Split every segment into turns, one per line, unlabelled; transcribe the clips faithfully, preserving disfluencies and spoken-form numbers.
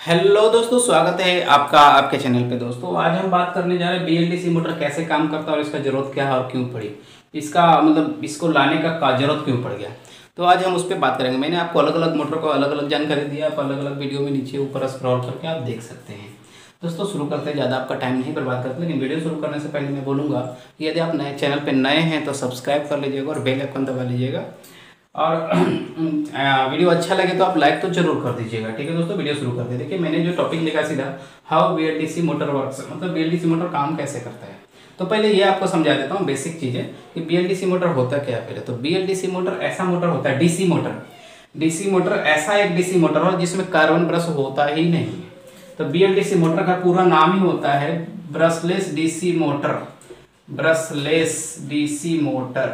Hello दोस्तों, स्वागत है आपका आपके चैनल पे। दोस्तों आज हम बात करने जा रहे हैं बीएलडीसी मोटर कैसे काम करता है और इसका ज़रूरत क्या है और क्यों पड़ी, इसका मतलब इसको लाने का, का ज़रूरत क्यों पड़ गया। तो आज हम उस पर बात करेंगे। मैंने आपको अलग अलग मोटर को अलग अलग जानकारी दिया, आप अलग अलग वीडियो में नीचे ऊपर स्क्रॉल करके आप देख सकते हैं। दोस्तों शुरू करते हैं, ज़्यादा आपका टाइम नहीं बर्बाद करते, लेकिन वीडियो शुरू करने से पहले मैं बोलूँगा कि यदि आप नए चैनल पर नए हैं तो सब्सक्राइब कर लीजिएगा और बेल आइकन दबा लीजिएगा। और वीडियो अच्छा लगे तो आप लाइक तो जरूर कर दीजिएगा। ठीक है दोस्तों, वीडियो शुरू करते हैं। देखिए मैंने जो टॉपिक लिखा सीधा, हाउ बीएलडीसी मोटर वर्क्स, मतलब बीएलडीसी मोटर काम कैसे करता है। तो पहले ये आपको समझा देता हूँ बेसिक चीज़ें कि बीएलडीसी मोटर होता क्या है। पहले तो बीएलडीसी मोटर ऐसा मोटर होता है, डीसी मोटर डीसी मोटर ऐसा एक डीसी मोटर हो जिसमें कार्बन ब्रश होता ही नहीं है। तो बीएलडीसी मोटर का पूरा नाम ही होता है brushless DC motor. Brushless DC motor,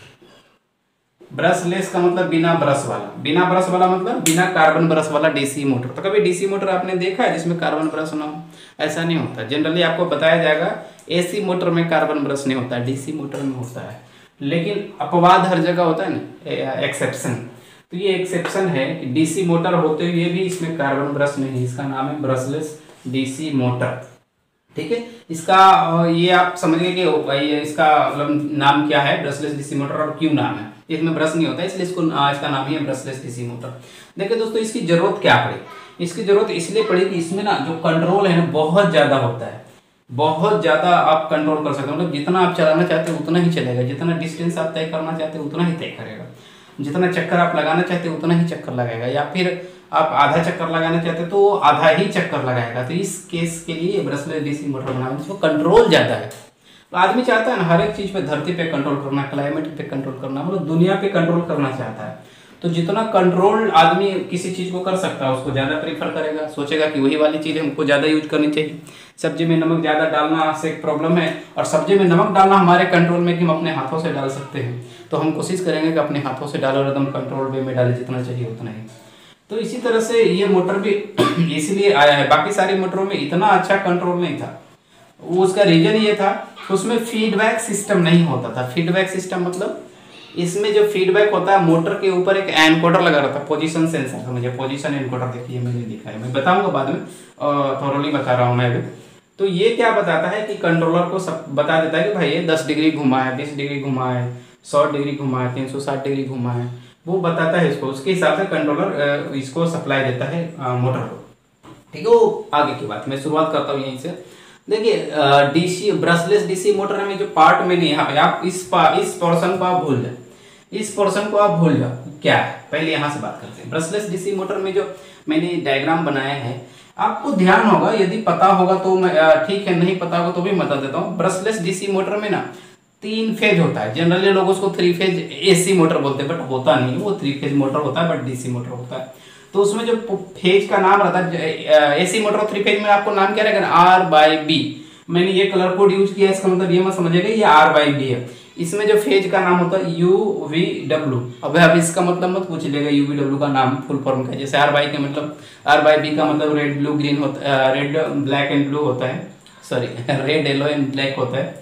brushless का मतलब बिना ब्रश वाला, बिना ब्रश वाला मतलब बिना कार्बन ब्रश वाला डीसी मोटर। तो कभी डीसी मोटर आपने देखा है जिसमें कार्बन ब्रश ना हो? ऐसा नहीं होता। जनरली आपको बताया जाएगा एसी मोटर में कार्बन ब्रश नहीं होता, डीसी मोटर में होता है। लेकिन अपवाद हर जगह होता है ना, एक्सेप्शन। तो ये एक्सेप्शन है कि डीसी मोटर होते हुए भी इसमें कार्बन ब्रश नहीं, इसका नाम है ब्रशलेस डीसी मोटर। ठीक है, इसका ये आप समझ गए कि इसका मतलब नाम क्या है, ब्रशलेस डीसी मोटर, और क्यों नाम है। इसमें ब्रश नहीं होता है इसलिए इसको इसका नाम ही है ब्रशलेस डीसी मोटर। देखिए दोस्तों, इसकी जरूरत क्या पड़ी। इसकी जरूरत इसलिए पड़ी कि इसमें ना जो कंट्रोल है ना बहुत ज़्यादा होता है, बहुत ज़्यादा आप कंट्रोल कर सकते हो। मतलब जितना आप चलाना चाहते हो उतना ही चलेगा, जितना डिस्टेंस आप तय करना चाहते हो उतना ही तय करेगा, जितना चक्कर आप लगाना चाहते हो उतना ही चक्कर लगाएगा, या फिर आप आधा चक्कर लगाना चाहते हो तो आधा ही चक्कर लगाएगा। तो इस केस के लिए ब्रशलेस डीसी मोटर बनाना, जिसको कंट्रोल ज़्यादा है। तो आदमी चाहता है ना हर एक चीज़ पे, धरती पे कंट्रोल करना, क्लाइमेट पे कंट्रोल करना, मतलब दुनिया पे कंट्रोल करना चाहता है। तो जितना कंट्रोल आदमी किसी चीज़ को कर सकता है उसको ज़्यादा प्रीफर करेगा, सोचेगा कि वही वाली चीज़ हमको ज़्यादा यूज करनी चाहिए। सब्जी में नमक ज़्यादा डालना से एक प्रॉब्लम है, और सब्जी में नमक डालना हमारे कंट्रोल में कि हम अपने हाथों से डाल सकते हैं। तो हम कोशिश करेंगे कि अपने हाथों से डालो और एकदम कंट्रोल वे में डालें, जितना चाहिए उतना ही। तो इसी तरह से ये मोटर भी इसीलिए आया है। बाकी सारी मोटरों में इतना अच्छा कंट्रोल नहीं था। उसका रीजन ये था, उसमें फीडबैक सिस्टम नहीं होता था। फीडबैक सिस्टम मतलब इसमें जो फीडबैक होता है, मोटर के ऊपर एक एनकोडर लगा रहता है, पोजीशन सेंसर। तो मुझे पोजीशन एनकोडर देखिए मैंने लिखा है, मैं बताऊंगा बाद में, थोरोली बता रहा हूँ मैं अभी। तो ये क्या बताता है कि कंट्रोलर को सब बता देता है कि भाई ये दस डिग्री घुमा है, बीस डिग्री घुमा है, सौ डिग्री घुमा है, तीन सौ साठ डिग्री घुमा है, वो बताता है इसको। उसके हिसाब से कंट्रोलर इसको सप्लाई देता है मोटर को। ठीक है, वो आगे की बात मैं शुरुआत करता हूँ यहीं से। देखिए डीसी ब्रशलेस डीसी मोटर में जो पार्ट में नहीं है, आप इस इस पोर्शन को आप भूल जाए, इस पोर्शन को आप भूल जाओ क्या है। पहले यहाँ से बात करते हैं। ब्रशलेस डीसी मोटर में जो मैंने डायग्राम बनाया है, आपको ध्यान होगा, यदि पता होगा तो मैं ठीक है, नहीं पता होगा तो भी बता देता हूँ। ब्रशलेस डीसी मोटर में ना तीन फेज होता है। जनरली लोग उसको थ्री फेज एसी मोटर बोलते हैं, बट होता नहीं, वो थ्री फेज मोटर होता है, बट डीसी मोटर होता है। तो उसमें जो फेज का नाम रहता है, एसी मोटर थ्री फेज में आपको नाम क्या रहेगा, आर बाई बी। मैंने ये कलर कोड यूज किया, इसका मतलब ये मत समझिएगा ये आर बाई बी है। इसमें जो फेज का नाम होता है यू वी डब्ल्यू। अब अब इसका मतलब मत पूछ लेगा यू वी डब्ल्यू का नाम फुल फॉर्म का। जैसे आर बाई का मतलब, आर बाई बी का मतलब रेड ब्लू ग्रीन होता है, रेड ब्लैक एंड ब्लू होता है, sorry red yellow and black होता है।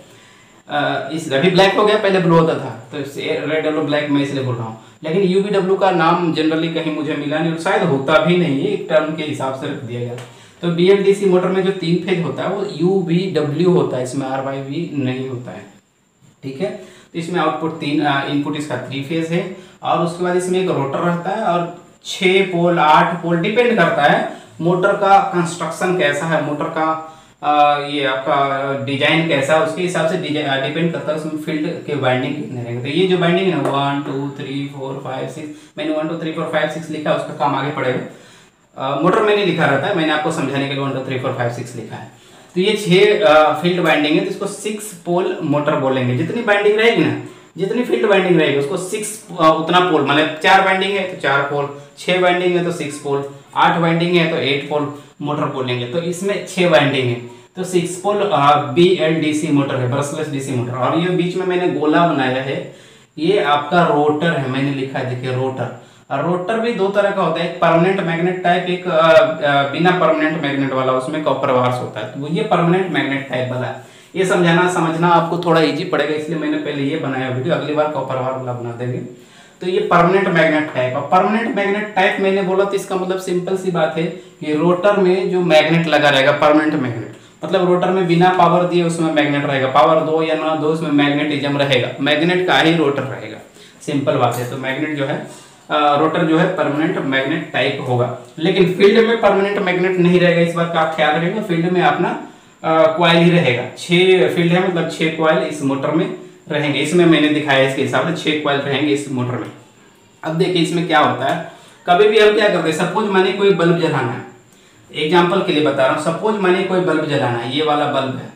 Uh, इस अभी ब्लैक हो गया, पहले ब्लू होता था, तो रेड येलो ब्लैक मैं इसलिए बोल रहा हूँ। लेकिन यू वी डब्ल्यू का नाम जनरली कहीं मुझे मिला नहीं, और शायद होता भी नहीं है, एक टर्म के हिसाब से रख दिया गया। तो बीएलडीसी मोटर में जो तीन फेज होता है वो यू वी डब्ल्यू होता है, इसमें आर बाई वी नहीं होता है। ठीक है, तो इसमें आउटपुट तीन, इनपुट इसका थ्री फेज है, और उसके बाद इसमें एक रोटर रहता है, और छः पोल आठ पोल, डिपेंड करता है मोटर का कंस्ट्रक्शन कैसा है, मोटर का आ, ये आपका डिजाइन कैसा है, उसके हिसाब से डिपेंड करता है उसमें फील्ड के वाइंडिंग कितने रहेंगे। तो ये जो वाइंडिंग है ना, one two three four five six, मैंने one two three four five six लिखा है, उसका काम आगे पड़ेगा। मोटर में नहीं लिखा रहता है, मैंने आपको समझाने के लिए one two three four five six लिखा है। तो ये छः फील्ड वाइंडिंग है, तो इसको सिक्स पोल मोटर बोलेंगे। जितनी वाइंडिंग रहेगी ना, जितनी फील्ड वाइंडिंग रहेगी उसको सिक्स उतना पोल, मतलब चार वाइंडिंग है तो चार पोल, छः वाइंडिंग है तो सिक्स पोल, आठ वाइंडिंग है तो एट पोल मोटर बोलेंगे। तो इसमें छः वाइंडिंग है तो six pole B L DC motor है, ब्रशलेस डीसी मोटर। और ये बीच में मैंने गोला बनाया है, ये आपका रोटर है, मैंने लिखा है देखिए रोटर। और रोटर भी दो तरह का होता है, एक परमानेंट मैग्नेट टाइप, एक आ, आ, बिना परमानेंट मैग्नेट वाला, उसमें कॉपर वार्स होता है। तो ये परमानेंट मैग्नेट टाइप वाला है। ये समझाना समझना आपको थोड़ा इजी पड़ेगा, इसलिए मैंने पहले ये बनाया वीडियो, अगली बार कॉपर वार वाला बना देंगे। तो ये परमानेंट मैग्नेट टाइप। अब परमानेंट मैग्नेट टाइप मैंने बोला तो इसका मतलब सिंपल सी बात है कि रोटर में जो मैग्नेट लगा रहेगा, परमानेंट मैग्नेट मतलब रोटर में बिना पावर दिए उसमें मैग्नेट रहेगा, पावर दो या ना दो उसमें मैग्नेटिज्म रहेगा, मैग्नेट का ही रोटर रहेगा, सिंपल बात है। तो मैग्नेट जो है रोटर जो है परमानेंट मैग्नेट टाइप होगा। लेकिन फील्ड में परमानेंट मैग्नेट नहीं रहेगा, इस बात का आप ख्याल रखेंगे। फील्ड में अपना क्वाइल ही रहेगा, छह फील्ड है मतलब छह क्वाइल इस मोटर में रहेंगे। इसमें मैंने दिखाया इसके हिसाब से छह क्वाइल रहेंगे इस मोटर में। अब देखिए इसमें क्या होता है, कभी भी हम क्या करते हैं, सपोज मानिए कोई बल्ब जलाना है, एग्जाम्पल के लिए बता रहा हूं, सपोज मानिए कोई बल्ब जलाना है, ये वाला बल्ब है,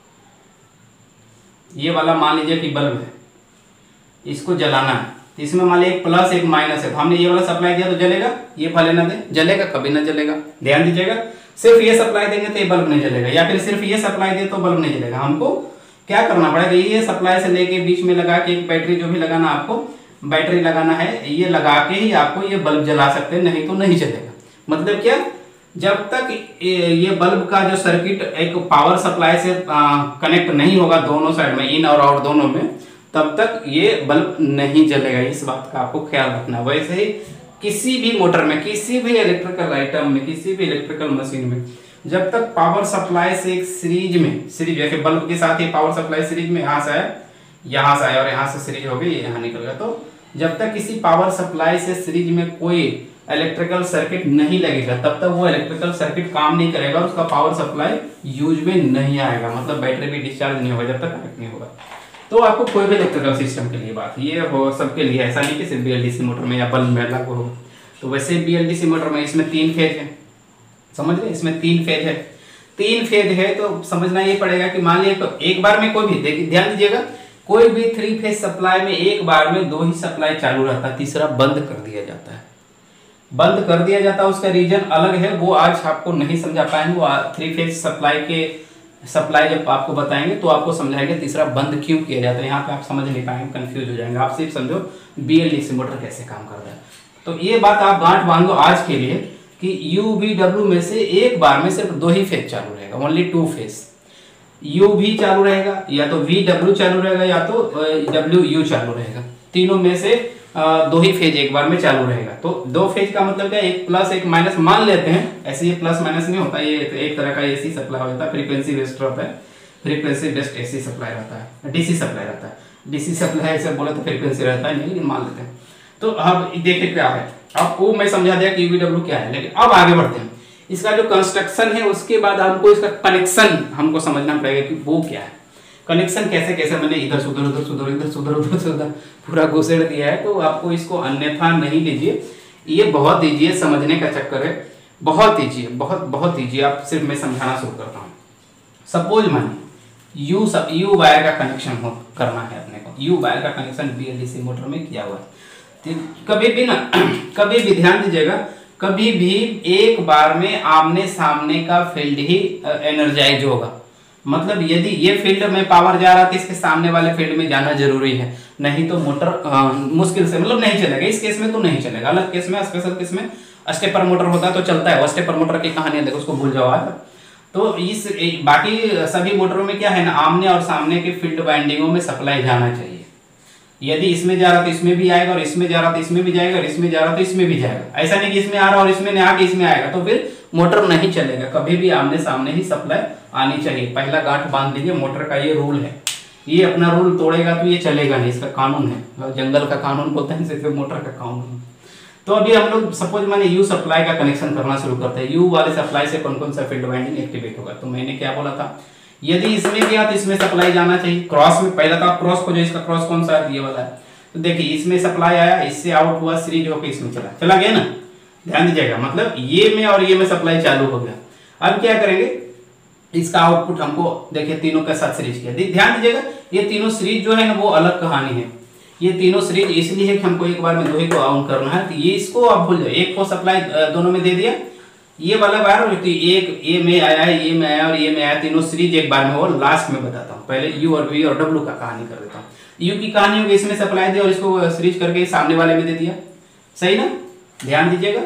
ये वाला मान लीजिए कि बल्ब है, इसको जलाना है, तो इसमें मान लीजिए एक प्लस एक माइनस है, तो हमने ये वाला सप्लाई दिया तो जलेगा, ये भले ना दे जलेगा, कभी ना जलेगा। ध्यान दीजिएगा, सिर्फ ये सप्लाई देंगे तो ये बल्ब नहीं जलेगा, या फिर सिर्फ ये सप्लाई दे तो बल्ब नहीं जलेगा। हमको क्या करना पड़ेगा, ये सप्लाई से लेके बीच में लगा के एक बैटरी जो भी लगाना आपको बैटरी लगाना है, ये लगा के ही आपको ये बल्ब जला सकते हैं, नहीं तो नहीं चलेगा। मतलब क्या, जब तक ये बल्ब का जो सर्किट एक पावर सप्लाई से कनेक्ट नहीं होगा दोनों साइड में, इन और आउट दोनों में, तब तक ये बल्ब नहीं जलेगा। इस बात का आपको ख्याल रखना। वैसे ही किसी भी मोटर में, किसी भी इलेक्ट्रिकल आइटम में, किसी भी इलेक्ट्रिकल मशीन में, जब तक पावर सप्लाई से एक सीरीज में, सीरीज जैसे बल्ब के साथ ही पावर सप्लाई सीरीज में यहाँ से आया, यहाँ से आया और यहाँ से सीरीज हो गई, यहाँ निकल गया, तो जब तक किसी पावर सप्लाई से सीरीज में कोई इलेक्ट्रिकल सर्किट नहीं लगेगा तब तक वो इलेक्ट्रिकल सर्किट काम नहीं करेगा, उसका पावर सप्लाई यूज में नहीं आएगा, मतलब बैटरी भी डिस्चार्ज नहीं होगा जब तक कनेक्ट नहीं होगा। तो आपको कोई भी इलेक्ट्रिकल सिस्टम के लिए बात ये हो, सबके लिए, ऐसा नहीं कि सिर्फ बीएलडीसी मोटर में या बल्ब में लागू होगा। तो वैसे बीएलडीसी मोटर में इसमें तीन फेज है, समझ रहे, इसमें तीन फेज है, तीन फेज है तो समझना ये पड़ेगा कि मान लिया एक बार में कोई भी, देखिए ध्यान दीजिएगा, कोई भी थ्री फेज सप्लाई में एक बार में दो ही सप्लाई चालू रहता है, तीसरा बंद कर दिया जाता है, बंद कर दिया जाता है। उसका रीजन अलग है, वो आज आपको नहीं समझा पाएंगे, वो थ्री फेज सप्लाई के सप्लाई जब आपको बताएंगे तो आपको समझाएंगे तीसरा बंद क्यों किया जाता है। यहाँ पे आप समझ नहीं पाएंगे, कंफ्यूज हो जाएंगे। आप सिर्फ समझो बीएलडीसी मोटर कैसे काम करता है। तो ये बात आप गांठ बांध दो आज के लिए कि यू वी डब्ल्यू में से एक बार में सिर्फ दो ही फेज चालू रहेगा, ओनली टू फेज। यू भी चालू रहेगा, या तो वी डब्ल्यू चालू रहेगा, या तो डब्ल्यू यू चालू रहेगा, तीनों में से दो ही फेज एक बार में चालू रहेगा। तो दो फेज का मतलब क्या, एक प्लस एक माइनस मान लेते हैं, ऐसे ये प्लस माइनस नहीं होता, ये एक तरह का एसी सप्लाई हो जाता है, फ्रीक्वेंसी बेस्ड रहता है, फ्रीक्वेंसी बेस्ड एसी सप्लाई रहता है, डीसी सप्लाई रहता है। डीसी सप्लाई ऐसे बोले तो फ्रीक्वेंसी रहता है नहीं, लेकिन मान लेते हैं। तो अब देखिए क्या है, आपको मैं समझा दिया कि यूवीडब्ल्यू क्या है, लेकिन अब आगे बढ़ते हैं। इसका जो कंस्ट्रक्शन है उसके बाद हमको इसका कनेक्शन हमको समझना पड़ेगा कि वो क्या है, कनेक्शन कैसे कैसे, मैंने इधर से उधर, उधर से उधर, इधर से उधर, उधर से उधर पूरा घुसेड़ दिया है, तो आपको इसको अन्यथा नहीं लीजिए, ये बहुत ईजी है, समझने का चक्कर है, बहुत ईजी है, बहुत बहुत ईजी। आप सिर्फ मैं समझाना शुरू करता हूँ। सपोज मानिए यू सब यू वायर का कनेक्शन हो करना है अपने को, यू वायर का कनेक्शन बीएलडीसी मोटर में किया हुआ है। कभी भी ना, कभी भी ध्यान दीजिएगा, कभी भी एक बार में आमने सामने का फील्ड ही एनर्जाइज होगा। मतलब यदि ये फील्ड में पावर जा रहा है तो इसके सामने वाले फील्ड में जाना जरूरी है, नहीं तो मोटर आ, मुश्किल से मतलब नहीं चलेगा। इस केस में तो नहीं चलेगा, अलग केस में, स्पेशल केस में स्टेपर मोटर होता है तो चलता है। वो स्टेपर मोटर की कहानी देखो, उसको भूल जाओ आज। तो इस बाकी सभी मोटरों में क्या है ना, आमने और सामने के फील्ड वाइंडिंगों में सप्लाई जाना चाहिए। यदि इसमें जा रहा तो इसमें भी आएगा, और इसमें जा रहा तो इसमें भी जाएगा, और इसमें जा रहा तो इसमें भी जाएगा। ऐसा नहीं कि इसमें आ रहा और इसमें नहीं आके इसमें आएगा, तो फिर मोटर नहीं चलेगा। कभी भी आमने सामने ही सप्लाई आनी चाहिए। पहला गांठ बांध लीजिए, मोटर का ये रूल है। ये अपना रूल तोड़ेगा तो ये चलेगा नहीं, इसका कानून है, जंगल का कानून बोलते हैं, सिर्फ मोटर का कानून। तो अभी हम लोग सपोज मैंने यू सप्लाई का कनेक्शन करना शुरू करते हैं। यू वाले सप्लाई से कौन कौन सा फील्ड वाइंडिंग एक्टिवेट होगा। तो मैंने क्या बोला था, यदि इसमें गया तो इसमें सप्लाई जाना चाहिए। क्रॉस में पहला था क्रॉस को, जो इसका क्रॉस कौन सा है, ये वाला है। तो देखिए इसमें सप्लाई आया, इससे आउट हुआ, सीरीज होकर इसमें चला चला गया ना, ध्यान दीजिएगा। मतलब ये में और ये में सप्लाई चालू हो गया। अब क्या करेंगे, इसका आउटपुट हमको देखिए तीनों के साथ सीरीज किया। ध्यान दीजिएगा, ये तीनों सीरीज जो है ना वो अलग कहानी है। ये तीनों सीरीज इसलिए है कि हमको एक बार में दो ही को ऑन करना है। तो ये इसको आप भूल जाओ, एक को सप्लाई दोनों में दे दिया, ये वाला वायर, और एक ये में आया है, ये में आया और ये में आया, तीनों सीरीज एक बार में। और लास्ट में बताता हूँ, पहले यू और वी और डब्ल्यू का कहानी कर देता हूँ। यू की कहानी होगी, इसमें सप्लाई दिया और इसको सीरीज करके सामने वाले में दे दिया, सही ना। ध्यान दीजिएगा,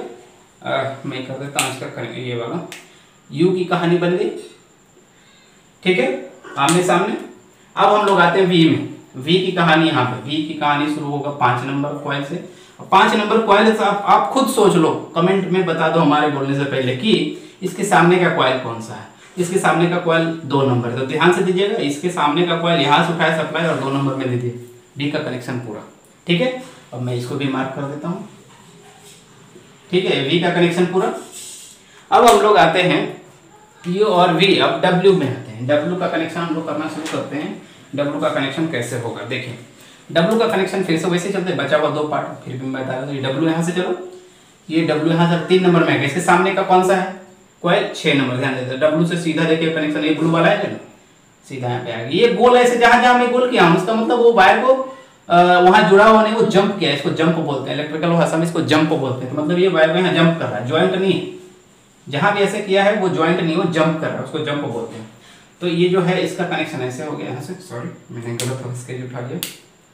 मैं कर देता हूँ इसका ये वाला। यू की कहानी बन गई, ठीक है, आमने सामने। अब हम लोग आते हैं वी में। वी की कहानी यहाँ पे, वी की कहानी शुरू होगा पांच नंबर कॉइल से। पांच नंबर कॉइल से आप, आप खुद सोच लो, कमेंट में बता दो हमारे बोलने से पहले कि इसके सामने का कॉइल कौन सा है। इसके सामने का कॉइल दो नंबर, तो ध्यान से दीजिएगा, इसके सामने का कॉइल यहाँ से उठाए सप्लाई और दो नंबर में दीजिए डी का कनेक्शन पूरा, ठीक है। अब मैं इसको भी मार्क कर देता हूँ, ठीक है, वी का कनेक्शन पूरा। अब हम लोग आते हैं यू और वी, अब डब्ल्यू में आते हैं। डब्ल्यू का कनेक्शन हम लोग करना शुरू करते हैं। डब्ल्यू का कनेक्शन कैसे होगा देखिए, डब्ल्यू का कनेक्शन फिर से वैसे चलते, बचा हुआ दो पार्ट फिर भी मैं बता रहा हूँ। डब्ल्यू यहाँ से चलो, ये डब्ल्यू यहाँ से तीन नंबर में है, इसके सामने का कौन सा है कॉइल छह नंबर, ध्यान देते। डब्ल्यू से सीधा देखिए कनेक्शन, ये ब्लू वाला है ना, सीधा यहाँ पे आ गया। ये गोल ऐसे जहां जहां मैं गोल किया हूं, उसका मतलब वो वायर को वहां जुड़ा हुआ नहीं, वो जंप किया, इसको जंप बोलते हैं, इलेक्ट्रिकल भाषा में इसको जंप बोलते हैं। तो मतलब ये वायर को यहाँ जंप कर रहा है, ज्वाइंट नहीं है, जहां भी ऐसे किया है वो ज्वाइंट नहीं, वो जंप कर रहा है, उसको जंप बोलते हैं। तो ये जो है इसका कनेक्शन ऐसे हो गया यहाँ से, सॉरी मैंने गलत स्केच उठा लिया,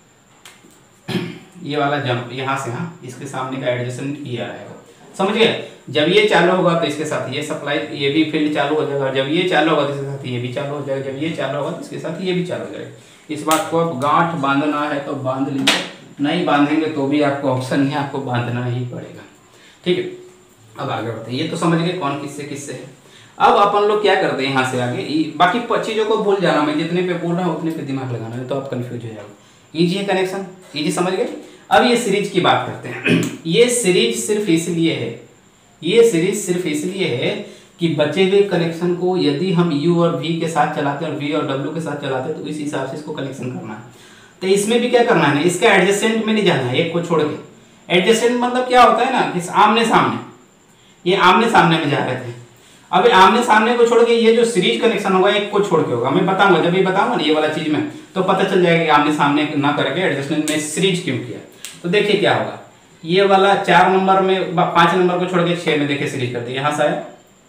ये वाला जंप यहाँ से, हाँ इसके सामने का एडजस्टमेंट किया रहेगा, समझ गए। जब ये चालू होगा तो इसके साथ ये सप्लाई, ये भी फील्ड चालू हो जाएगा, जब ये चालू होगा तो इसके साथ ये भी चालू हो जाएगा, जब ये चालू होगा तो इसके साथ ये भी चालू हो जाएगा। इस बात को अब गांठ बांधना है तो बांध लीजिए, नहीं बांधेंगे तो भी आपको ऑप्शन नहीं, आपको बांधना ही पड़ेगा, ठीक है। अब आगे बढ़ते हैं, ये तो समझ गए कौन किससे किससे है। अब अपन लोग क्या करते हैं यहाँ से आगे, बाकी चीजों को भूल जाना, मैं जितने पे बोल रहा हूँ उतने पे दिमाग लगाना है, तो आप कंफ्यूज हो जाओगे। इजी है कनेक्शन, इजी समझ गए। अब ये सीरीज की बात करते हैं। ये सीरीज सिर्फ इसलिए है, ये सीरीज सिर्फ इसलिए है कि बचे हुए कनेक्शन को यदि हम यू और वी के साथ चलाते हैं और वी और डब्ल्यू के साथ चलाते हैं तो इस हिसाब से इसको कनेक्शन करना है। तो इसमें भी क्या करना है, इसका एडजस्टेंट में नहीं जाना है, एक को छोड़ के। एडजस्टेंट मतलब क्या होता है ना कि आमने सामने, ये आमने सामने में जा रहे थे, अब आमने सामने को छोड़ के ये जो सीरीज कनेक्शन होगा एक को छोड़ के होगा। मैं बताऊंगा, जब ये बताऊंगा ना ये वाला चीज में, तो पता चल जाएगा कि आमने सामने ना करके एडजस्टमेंट में सीरीज क्यों किया। तो देखिए क्या होगा, ये वाला चार नंबर में पांच नंबर को छोड़ के छह में देखिए सीरीज कर दिया, यहाँ से आया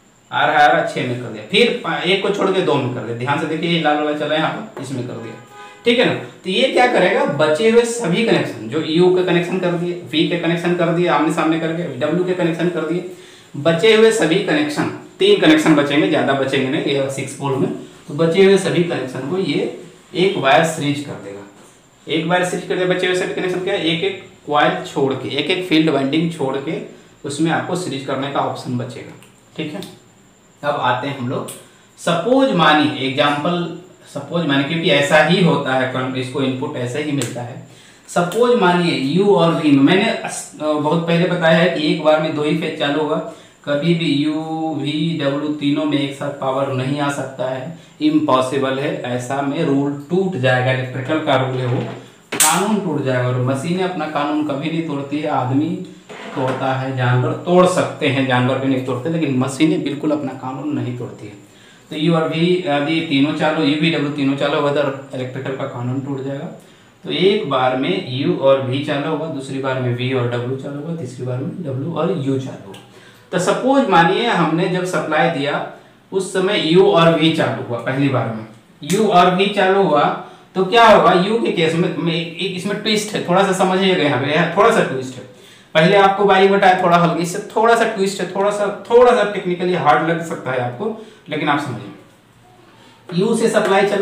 आ रहा आ रहा छह में कर दिया, फिर एक को छोड़ के दो में कर दिया, ध्यान से देखिए ये लाल वाला चला यहाँ पर, इसमें कर दिया, ठीक है ना। तो ये क्या करेगा, बचे हुए सभी कनेक्शन, जो यू के कनेक्शन कर दिए, वी के कनेक्शन कर दिए आमने सामने करके, डब्ल्यू के कनेक्शन कर दिए, बचे हुए सभी कनेक्शन, तीन कनेक्शन बचेंगे, ज्यादा बचेंगे नहीं, ये सिक्स पोल में, तो बचे हुए सभी कनेक्शन को ये एक वायर सीरीज कर देगा, एक वायर सीरीज कर देगा। बचे हुए सभी कनेक्शन क्या, एक एक क्वाइल छोड़ के, एक एक फील्ड वाइंडिंग छोड़ के उसमें आपको सीरीज करने का ऑप्शन बचेगा, ठीक है। अब आते हैं हम लोग, सपोज मानिए एग्जाम्पल, सपोज मानिए क्योंकि ऐसा ही होता है, इसको इनपुट ऐसे ही मिलता है। सपोज मानिए यू और वी में, मैंने बहुत पहले बताया है कि एक बार में दो ही फेज चालू होगा, कभी भी यू वी डब्ल्यू तीनों में एक साथ पावर नहीं आ सकता है, इम्पॉसिबल है। ऐसा में रूल टूट जाएगा, इलेक्ट्रिकल का रूल है वो, कानून टूट जाएगा। और मशीनें अपना कानून कभी नहीं तोड़ती है, आदमी तोड़ता है, जानवर तोड़ सकते हैं, जानवर भी नहीं तोड़ते, लेकिन मशीनें बिल्कुल अपना कानून नहीं तोड़ती है। तो यू और वी यदि तीनों चालू, यू वी डब्ल्यू तीनों चालू होगा तो इलेक्ट्रिकल का कानून टूट जाएगा। तो एक बार में यू और वी चालू होगा, दूसरी बार में वी और डब्ल्यू चालू होगा, तीसरी बार में डब्ल्यू और यू चालू होगा। तो सपोज मानिए हमने जब सप्लाई दिया उस समय यू और वी चालू हुआ, पहली बार में यू और वी चालू हुआ, तो क्या होगा, यू के केस में, में एक इसमें ट्विस्ट है, थोड़ा सा समझिएगा, यहाँ पे थोड़ा सा ट्विस्ट है। पहले आपको बाई बताया थोड़ा हल्का, इससे थोड़ा सा ट्विस्ट है, थोड़ा सा थोड़ा सा टेक्निकली हार्ड लग सकता है आपको, लेकिन आप समझिए। यू से सप्लाई चला,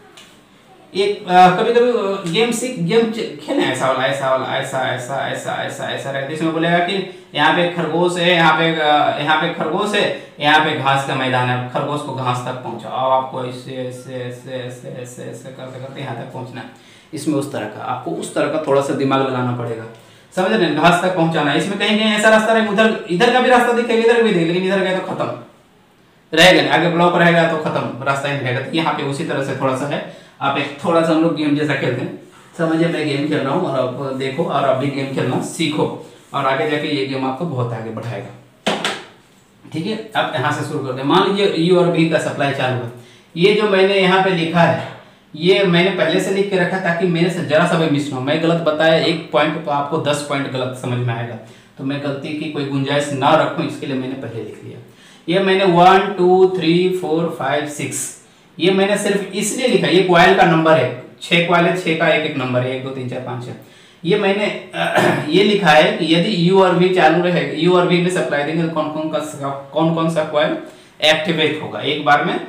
एक कभी कभी गेम सीख गेम खेलना, ऐसा वाला ऐसा वाला ऐसा ऐसा ऐसा ऐसा ऐसा रहता है, इसमें बोलेगा कि यहाँ पे खरगोश है, यहाँ पे यहाँ पे खरगोश है, यहाँ पे घास का मैदान है, खरगोश को घास तक पहुंचाओ, आपको ऐसे ऐसे ऐसे ऐसे ऐसे ऐसे करते करते यहाँ तक पहुंचना है। इसमें उस तरह का आपको उस तरह का थोड़ा सा दिमाग लगाना पड़ेगा, समझ रहे हैं, घास तक पहुंचाना है। इसमें कहीं कहीं ऐसा रास्ता रहे, उधर इधर का भी रास्ता दिखेगा, इधर भी दिखेगा, लेकिन इधर गए तो खत्म रहेगा, आगे ब्लॉक रहेगा तो खत्म, रास्ता ही रहेगा। तो यहाँ पे उसी तरह से थोड़ा सा है, आप एक थोड़ा सा हम लोग गेम जैसा खेलते हैं, समझिए मैं गेम खेल रहा हूँ और आप देखो और आप भी गेम खेलना सीखो, और आगे जाके ये गेम आपको बहुत आगे बढ़ाएगा, ठीक है। अब यहाँ से शुरू करते हैं। मान लीजिए यू और वी का सप्लाई चालू है, ये जो मैंने यहाँ पे लिखा है ये मैंने पहले से लिख के रखा ताकि मेरे से जरा सा भी मिस ना हो। मैं गलत बताया एक पॉइंट तो आपको दस पॉइंट गलत समझ में आएगा, तो मैं गलती की कोई गुंजाइश ना रखूं, इसके लिए मैंने पहले लिख लिया। ये मैंने one two three four five six, ये मैंने सिर्फ इसलिए लिखा, ये क्वाइल का नंबर है, छह क्वाइल है, छह का एक एक नंबर है, एक दो तीन चार पाँच छः। ये मैंने ये लिखा है कि यदि यू और वी चालू रहेगा, यू और वी में सप्लाई देंगे तो कौन कौन का कौन कौन सा क्वाइल एक्टिवेट होगा, एक बार में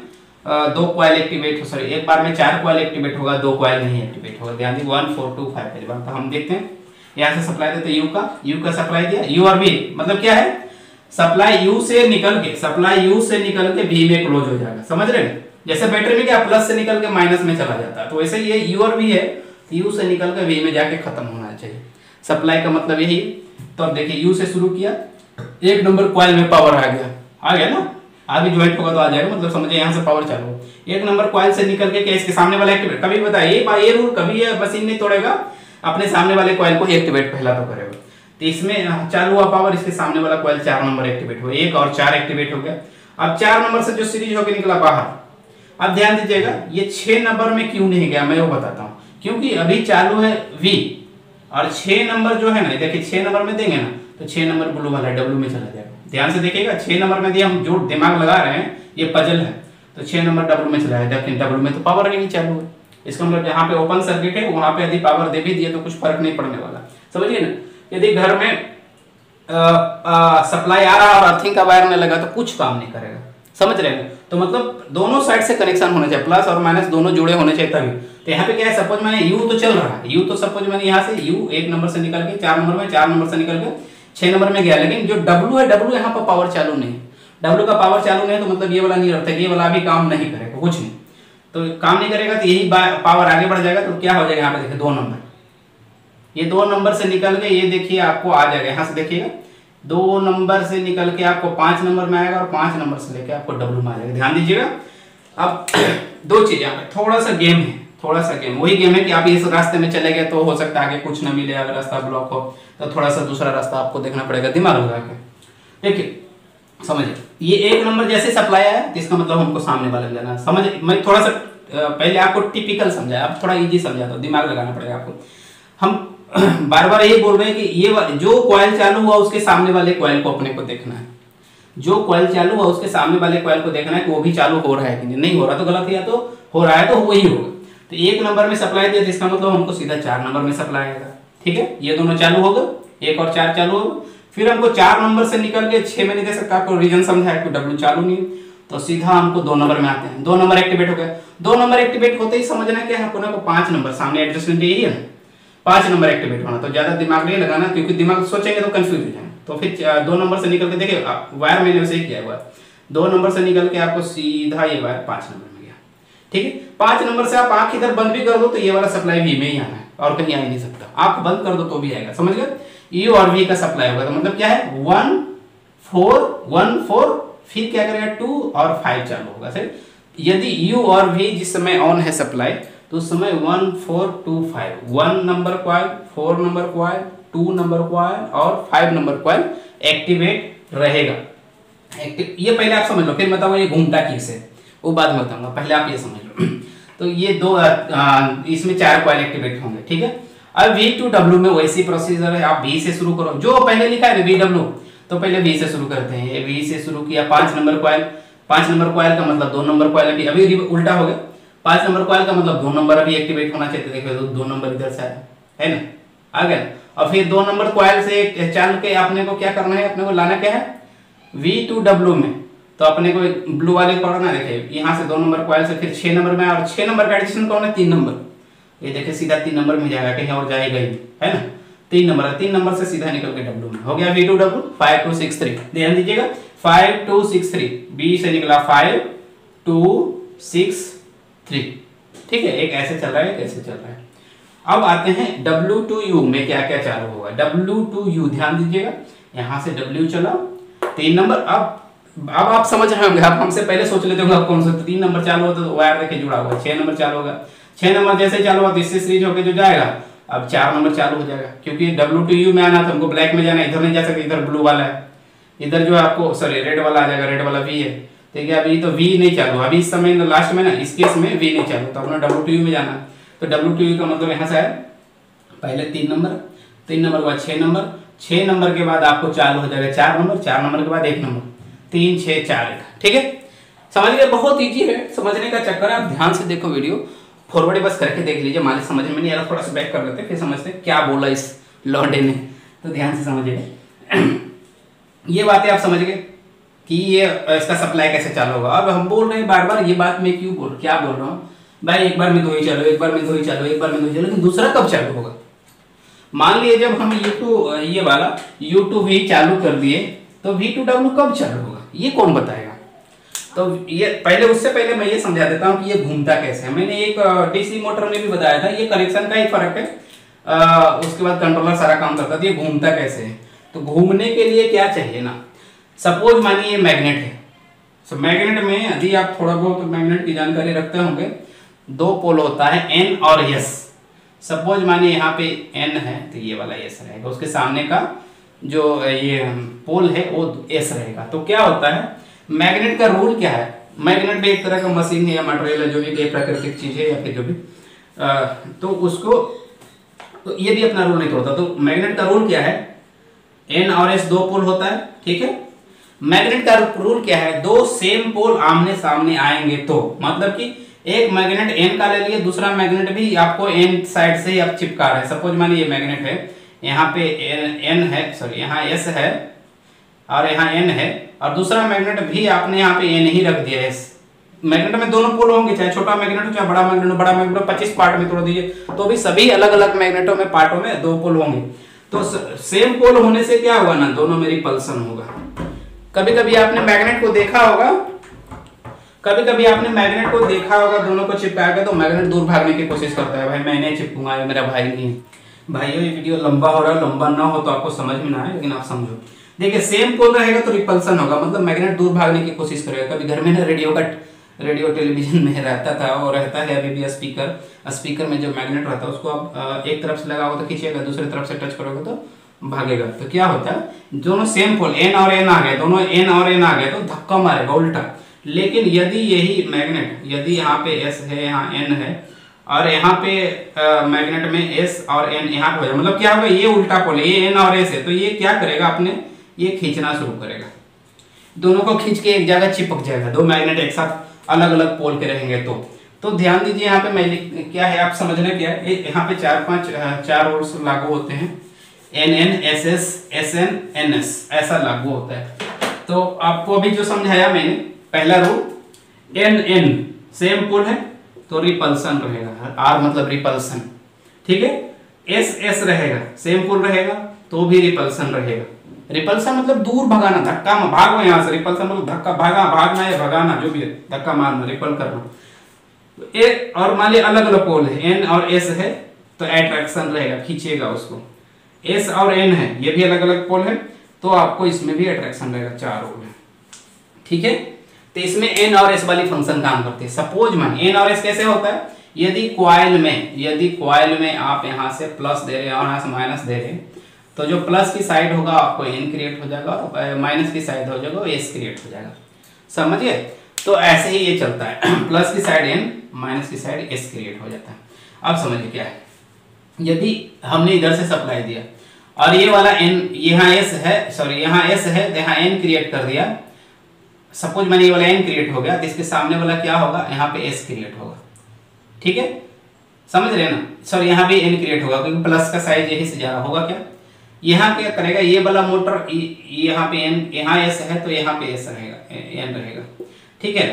दो कॉइल एक्टिवेट हो सॉरी एक बार में चार कॉइल एक्टिवेट होगा, दो कॉइल नहीं एक्टिवेट होगा। ध्यान दी वन फोर टू फाइव पहली बार। तो हम देखते हैं यहाँ से सप्लाई देते यू का, यू का सप्लाई दिया, यू और वी मतलब क्या है, सप्लाई यू से निकल के सप्लाई यू से निकल के वी में क्लोज हो जाएगा। समझ रहे हैं, जैसे बैटरी में क्या प्लस से निकल के माइनस में चला जाता है, तो वैसे ये यू और वी है, यू से निकल के वी में जाके खत्म होना चाहिए। सप्लाई का मतलब यही। तो अब देखिए यू से शुरू किया, एक नंबर कॉइल में पावर आ गया, आ गया ना, आगे ज्वाइंट होगा तो आ जाएगा, मतलब समझिए यहाँ से पावर चालू। एक नंबर कॉइल से निकल के इसके सामने वाला एक्टिवेट, कभी बताइए ये रूल कभी ये मशीन नहीं तोड़ेगा, अपने सामने वाले कॉइल को एक्टिवेट पहला तो करेगा। तो इसमें चालू हुआ पावर, इसके सामने वाला कॉइल चार नंबर एक्टिवेट हुआ, एक और चार एक्टिवेट हो गया। अब चार नंबर से जो सीरीज होकर निकला बाहर, अब ध्यान दीजिएगा ये छह नंबर में क्यों नहीं गया, मैं वो बताता हूँ। क्योंकि अभी चालू है वी और छह नंबर जो है ना, देखिए छह नंबर में देंगे ना तो छह नंबर ब्लू वाला डब्ल्यू में चला जाएगा। ध्यान से देखिएगा, छह नंबर में दिया, हम जो दिमाग लगा रहे हैं ये पजल है, तो छह नंबर डब्ल्यू में चला जाएगा, लेकिन डब्ल्यू में तो पावर नहीं चालू है। इसका मतलब जहाँ पे ओपन सर्किट है वहां पे यदि पावर दे भी दिए तो कुछ फर्क नहीं पड़ने वाला, समझिए ना। यदि घर में सप्लाई आ रहा और अर्थिंग का वायर नहीं लगा तो कुछ काम नहीं करेगा, समझ रहे हैं। तो मतलब दोनों साइड से कनेक्शन होने चाहिए, प्लस और माइनस दोनों जुड़े होने चाहिए तभी। तो यहाँ पे क्या है, सपोज मैंने यू तो चल रहा है, यू तो सपोज मैंने यहाँ से यू एक नंबर से निकल के चार नंबर में, चार नंबर से निकल के छह नंबर में गया, लेकिन जो डब्ल्यू है डब्ल्यू यहाँ पर पावर चालू नहीं है, डब्ल्यू का पावर चालू नहीं है तो मतलब ये वाला नहीं रहता, ये वाला भी काम नहीं करेगा, कुछ नहीं। तो काम नहीं करेगा तो यही पावर आगे बढ़ जाएगा, तो क्या हो जाएगा यहाँ पे देखिए दो नंबर, ये दो नंबर से निकल के ये देखिए आपको आ जाएगा, यहाँ से देखिएगा दो नंबर से निकल के आपको पांच नंबर में आएगा और पांच नंबर से लेके आपको डब्ल्यू में आ जाएगा। ध्यान दीजिएगा। अब दो चीज यहाँ पे थोड़ा सा गेम है, थोड़ा सा गेम वही गेम है कि आप इस रास्ते में चले गए तो हो सकता है आगे कुछ ना मिले, अगर रास्ता ब्लॉक हो तो थोड़ा सा दूसरा रास्ता आपको देखना पड़ेगा, दिमाग लगा के। देखिए समझिए, ये एक नंबर जैसे सप्लाई आया तो इसका मतलब हमको सामने वाला लेना है। समझ, मैं थोड़ा सा पहले आपको टिपिकल समझाया, अब थोड़ा इजी समझाता हूँ, दिमाग लगाना पड़ेगा आपको। हम बार बार ये बोल रहे हैं कि ये जो कॉइल चालू हुआ उसके सामने वाले कॉइल को अपने को देखना है, जो कॉइल चालू हुआ उसके सामने वाले कॉइल को देखना है कि वो भी चालू हो रहा है कि नहीं, नहीं हो रहा तो गलत, या तो हो रहा है तो वही होगा। तो एक नंबर में सप्लाई दिया तो इसका मतलब हमको सीधा चार नंबर में सप्लाई आएगा, ठीक है। ये दोनों चालू होगा, एक और चार चालू होगा, फिर हमको चार नंबर से निकल के छह में नहीं दे सकता, आपको रीजन समझाया कि डब्ल्यू चालू नहीं, तो सीधा हमको दो नंबर में आते हैं, दो नंबर एक्टिवेट हो गया। दो नंबर एक्टिवेट होते ही समझना क्या है आपको, पांच नंबर सामने एडजस्टमेंट यही है, पांच नंबर एक्टिवेट होना, तो ज्यादा दिमाग नहीं लगाना, क्योंकि दिमाग सोचेंगे तो कंफ्यूज हो जाएंगे। तो फिर दो नंबर से निकल के देखिए वायर मैंने वैसे ही किया हुआ, दो नंबर से निकल के आपको सीधा ये वायर पांच नंबर में गया, ठीक है। पांच नंबर से आप आंख इधर बंद भी कर दो तो ये वाला सप्लाई वी में ही आना है और कहीं आ ही नहीं सकता, आप बंद कर दो तो भी आएगा, समझ गए। यू और वी का सप्लाई होगा तो मतलब क्या है, वन फोर वन फोर, फिर क्या करेगा टू और फाइव चालू होगा। सर यदि यू और वी जिस समय ऑन है सप्लाई तो उस समय one four two five, one नंबर कॉइल, फोर नंबर कॉइल, टू नंबर कॉइल और फाइव नंबर कॉइल एक्टिवेट रहेगा। एक्टिव, ये पहले आप समझ लो, फिर बताऊंगा ये घूमता किसे, वो बाद में बताऊंगा, पहले आप ये समझ लो। तो ये दो आ, इसमें चार कॉइल एक्टिवेट होंगे, ठीक है। अब वी टू डब्ल्यू में वैसी प्रोसीजर है, आप वी से शुरू करो, जो पहले लिखा है वी डब्ल्यू, तो पहले वी से शुरू करते हैं। ये वी से शुरू किया, पांच नंबर कॉइल, पांच नंबर कॉइल का मतलब दो नंबर कॉइल अभी अभी उल्टा हो गया, पांच नंबर कॉइल का मतलब दो नंबर अभी एक्टिवेट होना चाहिए, देखिए दो, दो नंबर इधर से आया है ना, आ गया। और फिर दो नंबर कॉइल से चालू के अपने को क्या करना है, अपने को लाना क्या है वी टू डब्ल्यू में, तो अपने को ब्लू वाले पढ़ना, देखिए यहाँ से दो नंबर कॉइल से फिर छह नंबर में, और छह नंबर का एडिशन कौन है, तीन नंबर, ये देखिए सीधा तीन नंबर में जाएगा, कहीं और जाएगा ही, है ना। तीन नंबर तीन नंबर से सीधा निकल के डब्ल्यू में हो गया V two W, five two six three, ध्यान दीजिएगा, five two six three, B से निकला फाइव टू सिक्स थ्री, ठीक है। एक ऐसे चल रहा है, एक ऐसे चल रहा है। अब आते हैं डब्ल्यू टू यू में क्या क्या चालू होगा। डब्ल्यू टू यू ध्यान दीजिएगा, यहाँ से डब्ल्यू चला तीन नंबर, अब अब आप समझ रहे होंगे, आप हमसे पहले सोच लेते होंगे आप कौन सा, तीन नंबर चालू होता तो वायर देखिए जुड़ा हुआ, छह नंबर चालू होगा, छह नंबर जैसे चालू हुआ तो इससे सीरीज होकर जो जाएगा अब चार नंबर चालू हो जाएगा, क्योंकि डब्ल्यू टू यू में आना तो हमको ब्लैक में जाना, इधर नहीं जा सकते, इधर ब्लू वाला है, इधर जो है आपको सॉरी रेड वाला आ जाएगा, रेड वाला वी है, ठीक है। अभी तो वी नहीं चालू, अभी इस समय लास्ट में ना इस केस में वी नहीं चालू, तो अपना डब्ल्यू टू यू में जाना है। तो डब्ल्यू टू यू का मतलब यहाँ से है पहले तीन नंबर, तीन नंबर के बाद छह नंबर, छह नंबर के बाद आपको चालू हो जाएगा चार नंबर, चार नंबर के बाद एक नंबर, तीन छह चार एक, ठीक है। समझ गए, बहुत इजी है, समझने का चक्कर है, आप ध्यान से देखो वीडियो, फॉरवर्ड बस करके देख लीजिए, मान समझ में नहीं आ रहा थोड़ा सा बैक कर लेते फिर समझते क्या बोला इस लौंडे ने, तो ध्यान से समझिए। ये बातें आप समझ गए, कि ये इसका सप्लाई कैसे चालू होगा। अब हम बोल रहे हैं बार बार ये बात मैं क्यों बोल क्या बोल रहा हूँ भाई, एक बार में दो ही चालू, एक बार में दो ही चालू, एक बार में दो ही चालू, लेकिन दूसरा कब चालू होगा? मान लिए जब हम यू टू ये वाला यू टू वी चालू कर दिए तो वी टू डब्ल्यू कब चालू होगा, ये कौन बताएगा? तो ये पहले उससे पहले मैं ये समझा देता हूँ कि ये घूमता कैसे है। मैंने एक डीसी मोटर में भी बताया था, ये कनेक्शन का ही फर्क है। आ, उसके बाद कंट्रोलर सारा काम करता था। ये घूमता कैसे है? तो घूमने के लिए क्या चाहिए ना, सपोज मानिए ये मैग्नेट है। सो मैग्नेट में यदि आप थोड़ा बहुत मैग्नेट की जानकारी रखते होंगे, दो पोल होता है एन और एस। सपोज मानिए यहाँ पे एन है तो ये वाला एस रहेगा, उसके सामने का जो ये पोल है वो एस रहेगा। तो क्या होता है, मैग्नेट का रूल क्या है? मैग्नेट भी एक तरह का मशीन है या मटेरियल है, जो भी प्राकृतिक चीज है या फिर जो भी आ, तो उसको तो ये भी अपना रूल नहीं तोड़ता। तो मैग्नेट का रूल क्या है? एन और एस दो पोल होता है, ठीक है। मैग्नेट का रूल क्या है? दो सेम पोल आमने सामने आएंगे तो, मतलब कि एक मैग्नेट एन का ले लिए, दूसरा मैग्नेट भी आपको एन साइड से ही आप चिपका रहे हैं। सपोज मानिए ये मैग्नेट है, यहाँ पे एन है, सॉरी यहाँ एस है और यहाँ एन है, और दूसरा मैग्नेट भी आपने यहाँ पे एन ही रख दिया है। मैग्नेट में दोनों पोल होंगे, चाहे छोटा मैग्नेट हो चाहे बड़ा मैग्नेट हो। बड़ा मैग्नेट पच्चीस पार्ट में तोड़ दीजिए तो भी सभी अलग अलग मैग्नेटों में पार्टों में दो पोल होंगे। तो सेम पोल होने से क्या होगा ना, दोनों में रिपल्सन होगा। कभी कभी आपने मैग्नेट को देखा होगा, कभी कभी आपने मैग्नेट को देखा होगा दोनों को चिपका के, तो मैग्नेट दूर भागने की कोशिश करता है, भाई मैं नहीं चिपकूंगा, मेरा भाई नहीं है। भाइयों ये वीडियो लंबा हो रहा है, लंबा ना हो तो आपको समझ में ना आए, लेकिन आप समझो। देखिए सेम पोल रहेगा तो रिपल्सन होगा, मतलब मैग्नेट दूर भागने की कोशिश करेगा। कभी घर में ना रेडियो का रेडियो टेलीविजन में रहता था और रहता है अभी भी स्पीकर, स्पीकर में जो मैग्नेट रहता है उसको आप एक तरफ से लगाओगे तो खींचेगा, दूसरी तरफ से टच करोगे तो भागेगा। तो क्या होता है, दोनों सेम पोल एन और एन आ गए, दोनों एन और एन आ गए तो धक्का मारेगा उल्टा। लेकिन यदि यही मैग्नेट, यदि यहाँ पे एस है यहाँ एन है और यहाँ पे मैग्नेट में एस और एन यहाँ पे हो जाए, मतलब क्या होगा, ये उल्टा पोल है, ये एन और एस है, तो ये क्या करेगा, अपने ये खींचना शुरू करेगा, दोनों को खींच के एक जगह चिपक जाएगा। दो मैग्नेट एक साथ अलग अलग पोल के रहेंगे तो तो ध्यान दीजिए यहाँ पे मैं क्या है, आप समझना क्या है, यहाँ पे चार पांच चार रूल्स लागू होते हैं, N N S S S N N S ऐसा लागू होता है। तो आपको अभी जो समझाया मैंने, पहला rule N N same pole है तो रिपल्सन रहेगा, आर मतलब रिपल्सन, ठीक है। एस एस रहेगा सेम पोल रहेगा तो भी रिपल्सन रहेगा। रिपल्सन मतलब दूर भगाना, धक्का भागो यहाँ से, रिपल्सन मतलब धक्का भागा, भागना या भगाना जो भी है, धक्का मारना, रिपल करना। ए और मान लिया अलग अलग पोल है, एन और एस है तो अट्रैक्शन रहेगा, खींचेगा उसको। एस और एन है ये भी अलग अलग पोल है तो आपको इसमें भी अट्रैक्शन रहेगा, चार पोल है, ठीक है। तो इसमें एन और एस वाली फंक्शन काम करती है। सपोज मान एन और एस कैसे होता है, यदि कॉइल में यदि कॉइल में आप यहाँ से प्लस दे रहे हैं और यहाँ से माइनस दे रहे हैं, तो जो प्लस की साइड होगा आपको एन क्रिएट हो जाएगा, माइनस की साइड हो जाएगा एस क्रिएट हो जाएगा, समझ गए। तो ऐसे ही ये चलता है, प्लस की साइड एन, माइनस की साइड एस क्रिएट हो जाता है। अब समझिए क्या है, यदि हमने इधर से सप्लाई दिया और ये वाला एन यहाँ एस है, सॉरी यहाँ एस है तो यहाँ एन क्रिएट कर दिया, सपोज मैंने ये वाला एन क्रिएट हो गया तो इसके सामने वाला क्या होगा, यहाँ पे एस क्रिएट होगा, ठीक है, समझ रहे हैं ना। सॉरी यहाँ भी एन क्रिएट होगा क्योंकि प्लस का साइज यही से जा रहा होगा। क्या यहाँ क्या करेगा, ये वाला मोटर यहाँ पे एन, यहाँ एस है तो यहाँ पे एस रहेगा, एन रहेगा, ठीक है।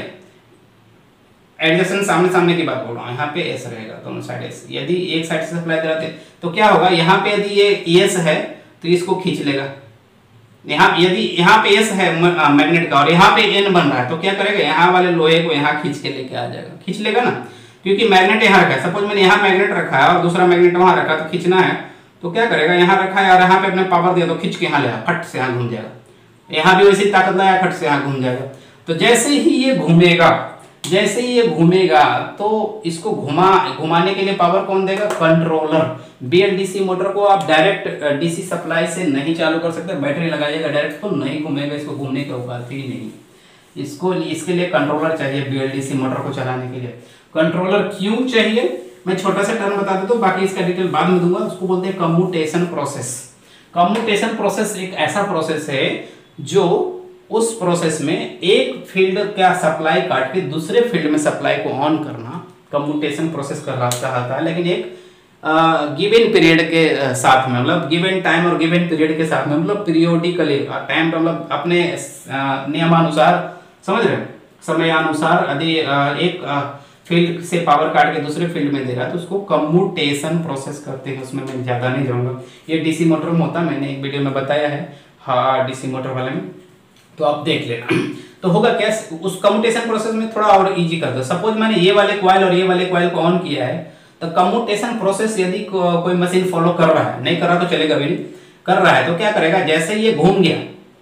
एडजस्टेंट सामने सामने की बात बोल रहा हूँ, यहाँ पे एस रहेगा, दोनों साइड एस। यदि एक साइड से सप्लाई दे रहे थे तो क्या होगा, यहाँ पे यदि ये एस है तो इसको खींच लेगा। यहाँ यदि यहाँ पे एस है मैग्नेट का और यहाँ पे एन बन रहा है तो क्या करेगा, यहाँ वाले लोहे को यहाँ खींच के लेके आ जाएगा, खींच लेगा ना, क्योंकि मैग्नेट यहाँ रखा है। सपोज मैंने यहाँ मैग्नेट रखा है और दूसरा मैग्नेट वहां रखा तो खींचना है तो क्या करेगा, यहाँ रखा है और यहाँ पे अपने पावर दिया तो खींच के यहाँ ले, फट से यहाँ घूम जाएगा, यहाँ भी वैसी ताकत लाया, फट से यहाँ घूम जाएगा। तो जैसे ही ये घूमेगा, जैसे ही ये घूमेगा तो इसको घुमा घुमाने के लिए पावर कौन देगा, कंट्रोलर। बीएलडीसी मोटर को आप डायरेक्ट डीसी सप्लाई से नहीं चालू कर सकते, बैटरी लगाइएगा डायरेक्ट तो नहीं घूमेगा, इसको घूमने का औकात ही नहीं। इसको इसके लिए कंट्रोलर चाहिए, बीएलडीसी मोटर को चलाने के लिए कंट्रोलर क्यों चाहिए, मैं छोटा सा टर्म बता देता हूँ, बाकी इसका डिटेल बाद में दूंगा। उसको बोलते हैं कम्यूटेशन प्रोसेस। कम्यूटेशन प्रोसेस एक ऐसा प्रोसेस है जो उस प्रोसेस में एक फील्ड का सप्लाई काट के दूसरे फील्ड में सप्लाई को ऑन करना कम्यूटेशन प्रोसेस कर रहा है। लेकिन एक गिवन पीरियड के साथ में, मतलब गिवन टाइम और गिवन पीरियड के साथ में, मतलब पीरियोडिकली टाइम मतलब अपने नियमानुसार, समझ रहे हो, समयानुसार यदि एक फील्ड से पावर काट के दूसरे फील्ड में दे रहा है तो उसको कम्यूटेशन प्रोसेस करते हैं। उसमें मैं ज्यादा नहीं जाऊंगा, ये डीसी मोटर में होता है, मैंने एक वीडियो में बताया है हाँ डीसी मोटर वाले में, तो आप देख लेना। तो होगा क्या, उस कम्यूटेशन प्रोसेस में थोड़ा और इजी कर दो। सपोज मैंने ये वाले कॉइल और ये वाले कॉइल को ऑन किया है, तो कम्यूटेशन प्रोसेस यदि को, कोई मशीन फॉलो कर रहा है, नहीं कर रहा तो चलेगा भी नहीं, कर रहा है तो क्या करेगा, जैसे ये घूम गया,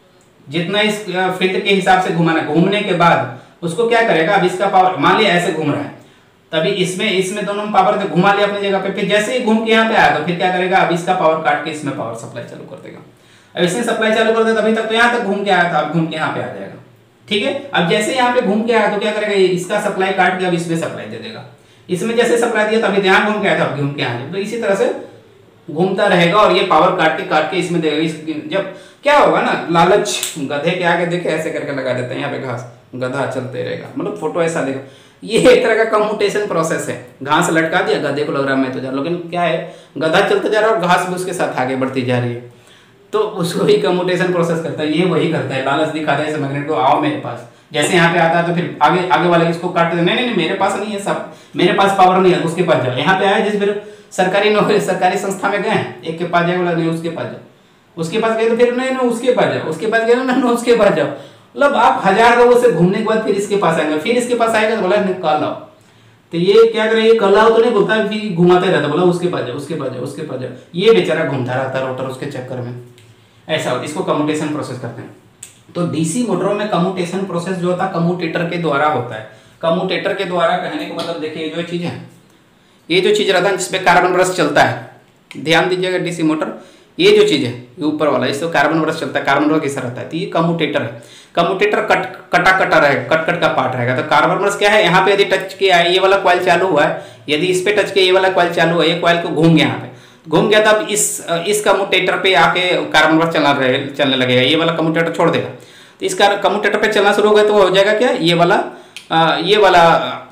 जितना इस फील्ड के हिसाब से घुमाना, घूमने के बाद उसको क्या करेगा, अब इसका पावर मान लिया ऐसे घूम रहा है, तभी इसमें इसमें दोनों में पावर घुमा लिया अपनी जगह पे, फिर जैसे ही घूम के यहाँ पे आया तो फिर क्या करेगा, अब इसका पावर काट के इसमें पावर सप्लाई चालू कर देगा। अब इसने सप्लाई चालू कर दिया, तभी तक तो यहाँ तक घूम के आया था, अब घूम के यहाँ पे आ जाएगा, ठीक है। अब जैसे यहाँ पे घूम के आया तो क्या करेगा, इसका सप्लाई काट के अब इसमें सप्लाई दे देगा, इसमें जैसे सप्लाई दिया तभी ध्यान घूम के आया था, अब घूम के आया, तो इसी तरह से घूमता रहेगा और ये पावर काट के काट के इसमें देगा। इस जब क्या होगा ना, लालच गधे के आगे देखे ऐसे करके लगा देते हैं यहाँ पे घास, गधा चलते रहेगा, मतलब फोटो ऐसा देखो, ये एक तरह का कम्यूटेशन प्रोसेस है। घास लटका दिया, गधे को लग रहा है मैं तो जा रहा हूं, लेकिन क्या है, गधा चलते जा रहा है और घास भी उसके साथ आगे बढ़ती जा रही है, तो उसको ही कम्यूटेशन प्रोसेस करता है, ये वही करता है, लालच दिखाता है इस मैग्नेट को, आओ मेरे पास, जैसे यहाँ पे आता है तो फिर आगे आगे वाले इसको काटते हैं, नहीं नहीं मेरे पास नहीं है, सब मेरे पास पावर नहीं है, उसके पास जाओ। यहाँ पे आया जिस फिर सरकारी नौकरी सरकारी संस्था में गए, एक के पास जाएगा, नहीं उसके पास जाओ, उसके पास गए तो फिर नहीं ना उसके पास जाओ, उसके पास गए ना ना उसके पास जाओ, मतलब आप हजार लोगों से घूमने के बाद फिर इसके पास आएंगे, फिर इसके पास आएगा तो बोला कल आओ, तो ये क्या करे, ये कल आओ तो नहीं बोलता, फिर घुमाते रहता, बोला उसके पास जाओ उसके पास जाओ उसके पास जाओ, ये बेचारा घूमता रहता है रोटर उसके चक्कर में, ऐसा होता है, इसको कम्यूटेशन प्रोसेस कहते हैं। तो डीसी मोटरों में कम्यूटेशन प्रोसेस जो होता है कम्यूटेटर के द्वारा होता है। कम्यूटेटर के द्वारा कहने का मतलब देखिए, जो चीज है, ये जो चीज रहता है जिसपे कार्बन ब्रश चलता है, ध्यान दीजिएगा, डीसी मोटर ये जो चीज है ये ऊपर वाला, इससे कार्बन ब्रश चलता है, कार्बन ब्रश कैसा रहता है, तो ये कम्यूटेटर है। कम्यूटेटर कट कटा कटा रहेगा, कट कट का पार्ट रहेगा, तो कार्बन ब्रश क्या है, यहाँ पे यदि टच किया है, ये वाला कॉइल चालू हुआ है, यदि इस पे टच किया ये वाला कॉइल चालू है, ये कॉइल को घूम गया, यहाँ पे घूम गया, तब इस इस कम्यूटेटर पे आके कार्बन ब्रश चलना रहे चलने लगेगा, ये वाला कम्यूटेटर छोड़ देगा, तो इसका कम्यूटेटर पे चलना शुरू हो गया तो हो जाएगा क्या, ये वाला आ, ये वाला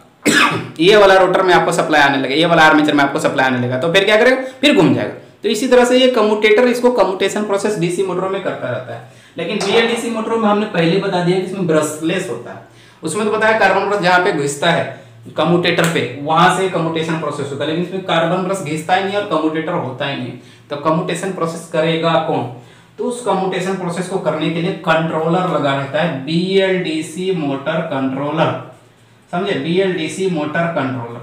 ये वाला रोटर में आपको सप्लाई आने लगेगा, ये वाला आर्मेचर में आपको सप्लाई आने लगेगा, तो फिर क्या करेगा, फिर घूम जाएगा। तो इसी तरह से ये कम्यूटेटर, इसको कम्यूटेशन प्रोसेस डीसी मोटरों में करता रहता है। लेकिन बीएलडीसी मोटरों में हमने पहले बता दिया कि इसमें ब्रशलेस होता है, उसमें तो बताया कार्बन ब्रश जहाँ पे घिसता है कम्यूटेटर पे, वहां से कम्यूटेशन प्रोसेस होता है, लेकिन इसमें कार्बन ब्रश घिसता ही नहीं और कम्यूटेटर होता ही नहीं, तो कम्यूटेशन प्रोसेस करेगा कौन, तो उस कम्यूटेशन प्रोसेस को करने के लिए कंट्रोलर लगा रहता है, बीएलडीसी मोटर कंट्रोलर, समझे, बीएलडीसी मोटर कंट्रोलर,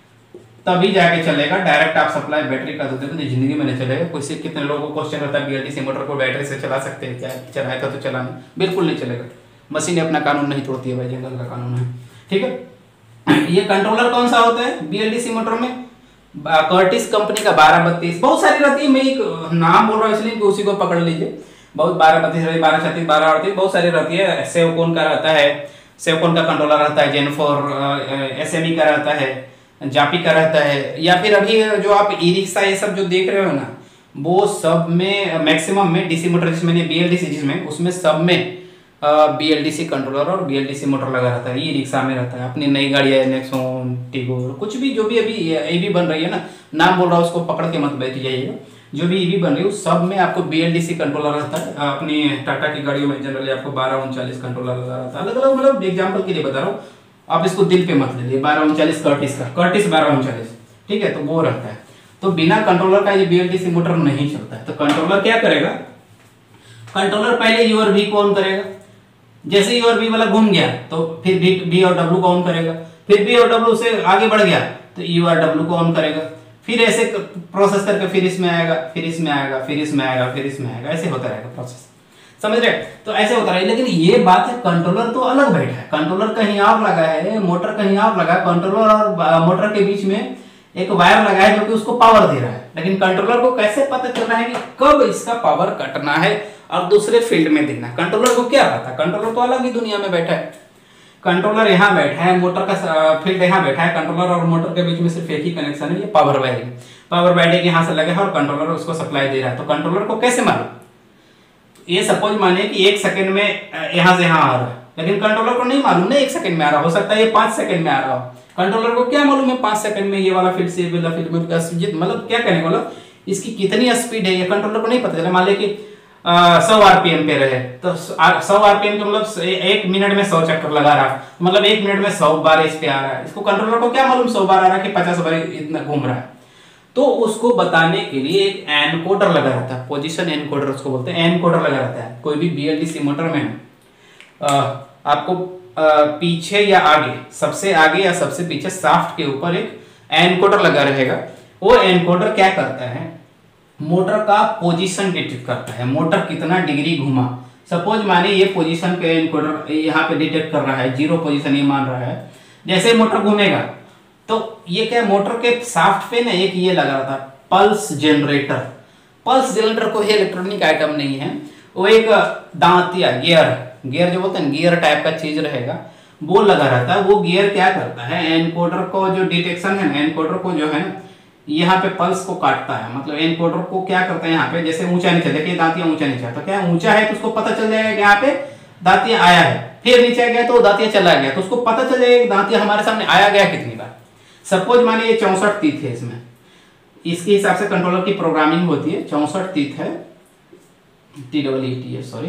तभी जाके चलेगा। डायरेक्ट आप सप्लाई बैटरी का देते तो जिंदगी में नहीं चलेगा। कुछ कितने लोगों को क्वेश्चन होता है बीएलडीसी मोटर को बैटरी से चला सकते हैं क्या, चलाएगा तो चला नहीं, बिल्कुल नहीं चलेगा, मशीन अपना कानून नहीं तोड़ती है भाई, जंगल का कानून है, ठीक है। ये कंट्रोलर कौन सा होता है बीएलडीसी मोटर में, कर्टिस कंपनी का बारह बत्तीस, बहुत सारी रहती है, मैं एक नाम बोल रहा हूँ इसलिए कि उसी को पकड़ लीजिए, बहुत बारह बत्तीस रहती है, बारह छत्तीस, बारह अड़तीस, बहुत सारी रहती है। सेवकोन का रहता है, सेवकोन का कंट्रोलर रहता है, जेनफोर एसएमई का रहता है, जापी का रहता है, या फिर अभी जो आप ई रिक्शा ये सब जो देख रहे हो ना, वो सब में मैक्सिमम में डीसी मोटर जिसमें बीएलडीसी जिसमें उसमें सब में बीएलडीसी कंट्रोलर और बीएलडीसी मोटर लगा रहता है। ई रिक्शा में रहता है, अपनी नई गाड़ी है नेक्सॉन, टिगोर, कुछ भी जो भी अभी ईवी बन रही है ना, नाम बोल रहा हूँ उसको पकड़ के मत बैठ जाइएगा, जो भी ईवी बन रही है सब में आपको बीएलडीसी कंट्रोलर रहता है। अपनी टाटा की गाड़ियों में जनरली आपको बारह उनचालीस कंट्रोलर लगा रहता है, अलग अलग, मतलब एग्जाम्पल के लिए बता रहा हूँ, आप इसको दिल पे मत लीजिए। बारह उनचालीस कर्टिस का, कर्टिस बारह उनचालीस, ठीक है, तो वो रहता है। तो बिना कंट्रोलर का ये बीएलडीसी मोटर नहीं चलता है। तो कंट्रोलर क्या करेगा, कंट्रोलर पहले यू और वी को ऑन करेगा, जैसे यू और वी वाला घूम गया तो फिर भी बी और डब्ल्यू को ऑन करेगा, फिर बी और डब्ल्यू से आगे बढ़ गया तो यू और डब्ल्यू को ऑन करेगा, फिर ऐसे प्रोसेस करके फिर इसमें आएगा, फिर इसमें आएगा, फिर इसमें आएगा, फिर इसमें आएगा, ऐसे होता रहेगा प्रोसेस, समझ रहे। तो ऐसे होता रहे। लेकिन ये बात है, कंट्रोलर तो अलग बैठा है, कंट्रोलर कहीं और लगा है, मोटर कहीं और लगा है, कंट्रोलर और मोटर के बीच में एक वायर लगा है जो कि उसको पावर दे रहा है। लेकिन कंट्रोलर को कैसे पता चल रहा है कि कब इसका पावर कटना है और दूसरे फील्ड में देना है, कंट्रोलर को क्या पता, कंट्रोलर तो अलग ही दुनिया में बैठा है। कंट्रोलर यहाँ बैठा है, मोटर का फील्ड यहाँ बैठा है, कंट्रोलर और मोटर के बीच में सिर्फ एक ही कनेक्शन है, ये पावर वायरिंग, पावर वायरिंग यहाँ से लगा है और कंट्रोलर उसको सप्लाई दे रहा है। तो कंट्रोलर को कैसे मालूम, ये सपोज माने कि एक सेकंड में यहाँ से यहाँ आ रहा है, लेकिन कंट्रोलर को नहीं मालूम ना एक सेकंड में आ रहा, हो सकता है ये पांच सेकंड में आ रहा हो, कंट्रोलर को क्या मालूम है पांच सेकंड में ये वाला फील्ड से ये वाला फील्ड में, मतलब क्या कहने वाला, इसकी कितनी स्पीड है ये कंट्रोलर को नहीं पता चला। मान ले कि सौ आरपीएम पे रहे तो सौ आरपीएम का मतलब एक मिनट में सौ चक्कर लगा रहा, मतलब एक मिनट में सौ बार इस पे आ रहा है। इसको कंट्रोलर को क्या मालूम सौ बार आ रहा है कि पचास बार इतना घूम रहा है। तो उसको बताने के लिए एक एनकोडर लगा रहता है, पोजीशन एनकोडर उसको बोलते हैं, एनकोडर लगा रहता है। कोई भी बीएलडीसी मोटर में आ, आपको आ, पीछे या आगे, सबसे आगे या सबसे पीछे शाफ्ट के ऊपर एक एनकोडर लगा रहेगा। वो एनकोडर क्या करता है, मोटर का पोजीशन डिटेक्ट करता है, मोटर कितना डिग्री घुमा। सपोज माने ये पोजीशन पे एनकोडर यहाँ पे डिटेक्ट कर रहा है, जीरो पोजीशन ये मान रहा है। जैसे मोटर घूमेगा तो ये क्या, मोटर के शाफ्ट पे ना एक ये लगा रहता है पल्स जनरेटर। पल्स जनरेटर कोई इलेक्ट्रॉनिक आइटम नहीं है, वो एक दांतिया गियर, गियर जो बोलते हैं गियर टाइप का चीज रहेगा, वो लगा रहता है। वो गियर क्या करता है, एनकोडर को जो डिटेक्शन है, एनकोडर को जो है यहाँ पे पल्स को काटता है। मतलब एनकोडर को क्या करता है, यहाँ पे जैसे ऊंचा नीचे, देखिए दांतिया ऊंचा नीचे है तो क्या ऊंचा है तो उसको पता चल जाएगा कि यहाँ पे दांतिया आया है। फिर नीचे गया तो दांतिया चला गया तो उसको पता चल जाएगा कि दांतिया हमारे सामने आया गया कितनी बार। सपोज मानिए ये चौसठ तीत है, इसमें इसके हिसाब से कंट्रोलर की प्रोग्रामिंग होती है। चौसठ तीत है, टी डबल ई टी है सॉरी।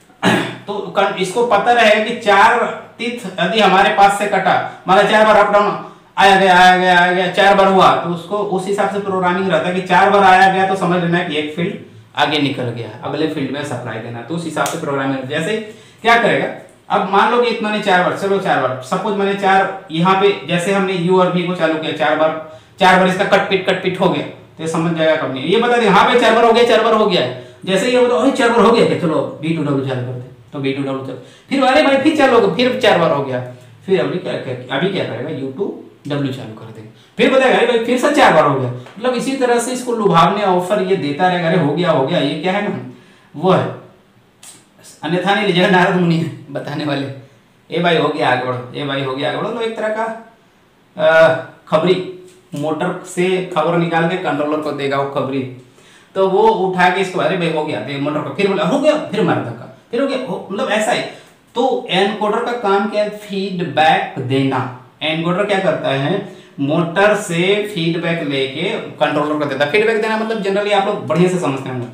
तो इसको पता रहेगा कि चार तीत यदि हमारे पास से कटा, मतलब चार बार अप डाउन आया गया आया गया आया गया चार बार हुआ, तो उसको उस हिसाब से प्रोग्रामिंग रहता है कि चार बार आया गया तो समझ लेना कि एक फील्ड आगे निकल गया, अगले फील्ड में सप्लाई देना। तो उस हिसाब से प्रोग्रामिंग जैसे क्या करेगा, अब मान लो कि इतना ने चार बार, चलो चार बार, सपोज मैंने चार यहाँ पे जैसे हमने यू और वी को चालू किया, चार बार चार बार इसका कट पिट कट पिट हो गया तो ये समझ जाएगा कंपनी, ये बता दे यहाँ पे चार बार हो गया, चार बार हो गया है। जैसे ये बोलो चार बार हो गया, चलो बी टू डब्ल्यू चालू करते, तो बी टू डब्ल्यू चलो, फिर अरे भाई फिर चालू हो, फिर चार बार हो गया, फिर अभी क्या अभी क्या करेगा, यू टू डब्ल्यू चालू कर देगा, फिर बताएगा अरे भाई फिर से चार बार हो गया। मतलब इसी तरह से इसको लुभावने ऑफर ये देता रहेगा, अरे हो गया हो गया, ये क्या है ना वो है, अन्यथा नहीं लीजिएगा, नारद मुनि है बताने वाले, ए भाई हो गया आगे बढ़ो, ए भाई हो गया आगे बढ़ो। तो एक तरह का खबरी, मोटर से खबर निकाल के कंट्रोलर को देगा वो खबरी, तो वो उठा के इसको अरे भाई हो गया दे मोटर को, फिर बोला हो गया, फिर मार धक्का, फिर हो गया, मतलब ऐसा ही। तो एनकोडर का काम क्या है, फीडबैक देना। एनकोडर क्या करता है, मोटर से फीडबैक लेके कंट्रोलर को देता है। फीडबैक देना मतलब जनरली आप लोग बढ़िया से समझते होंगे,